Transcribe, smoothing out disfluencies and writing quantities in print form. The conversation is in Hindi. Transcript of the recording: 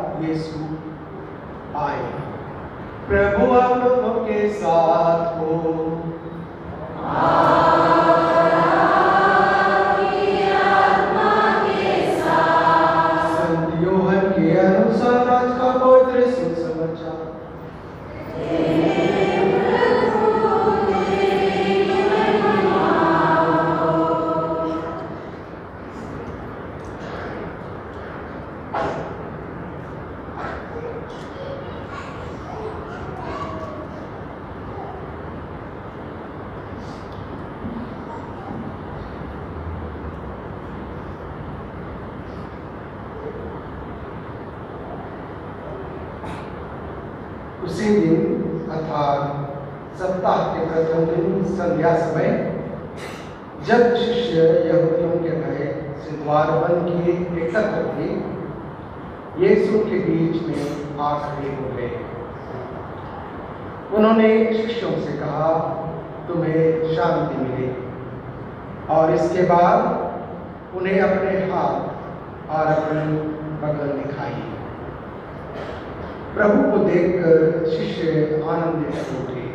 यीशु आए। प्रभु आप लोगों के साथ हो। संत यूहन्ना के अनुसार आज का पवित्र सुसमाचार। उसी दिन अर्थात सप्ताह के प्रथम दिन संध्या समय, जब शिष्य यहूदियों के भय से द्वार बंद किए एकत्र थे, यीशु के बीच में आ खड़े हो गए। उन्होंने शिष्यों से कहा, तुम्हें शांति मिले। और इसके बाद उन्हें अपने हाथ और अपनी बगल दिखाई। प्रभु को देखकर शिष्य आनंदित हो उठे।